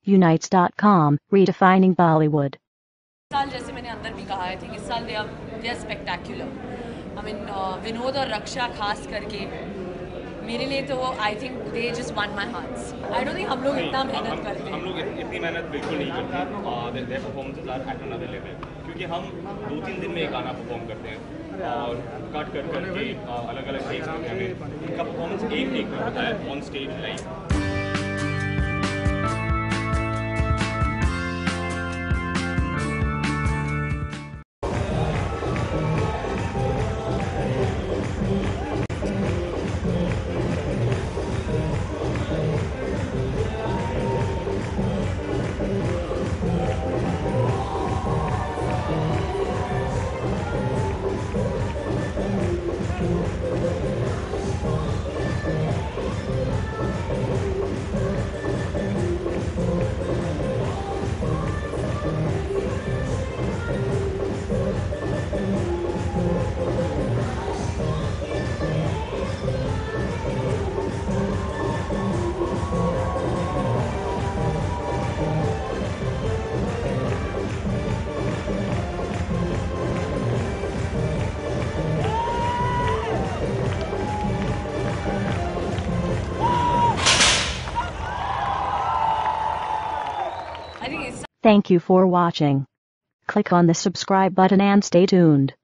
Unites.com, redefining Bollywood. साल जैसे मैंने अंदर भी कहा है इस साल they are spectacular. I mean Vinod और रक्षा खास करके मेरे लिए तो I think they just won my hearts. I don't think हम लोग इतना मेहनत करते हैं. हम लोग इतनी मेहनत बिल्कुल नहीं करते. Their performances are at another level. क्योंकि हम 2-3 दिन में एक गाना परफॉर्म करते हैं और कट करके अलग-अलग टेक्स होते हैं. इनका परफॉर्मेंस एक टेक में होता है on stage live. Thank you for watching. Click on the subscribe button and stay tuned.